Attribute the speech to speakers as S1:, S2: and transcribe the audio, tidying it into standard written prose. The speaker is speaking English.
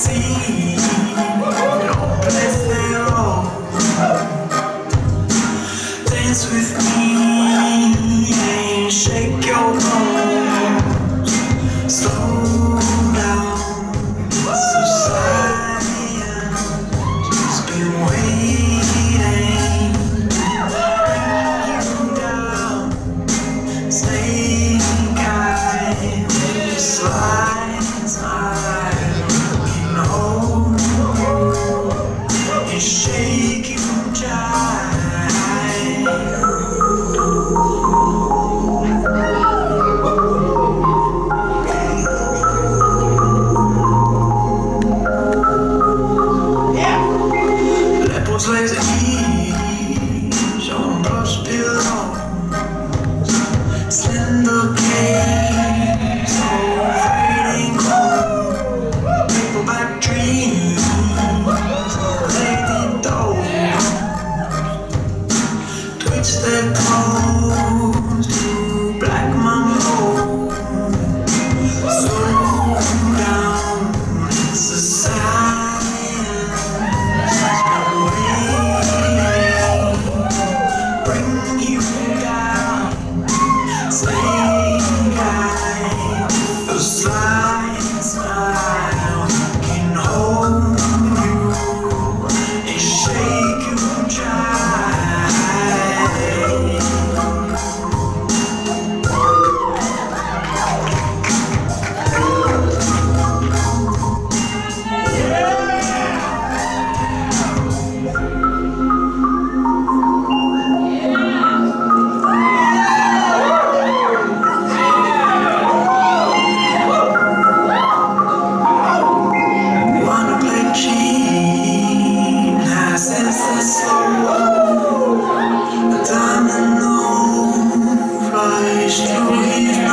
S1: see. Don't play fair, dance with me and shake your bones. Slow down, society has been waiting. Bring you down, snake eyes, slide, smile, can hold you and shake you jive. Leopards legs at ease on plush pillows, slender caves, old fading cold, paperback dreams, lady dogs, twitch their clothes to black mambo. Slow down, society has been waiting. Bring you down, snake eye, the slide smile can hold you and shake you jive. The diamond flies through his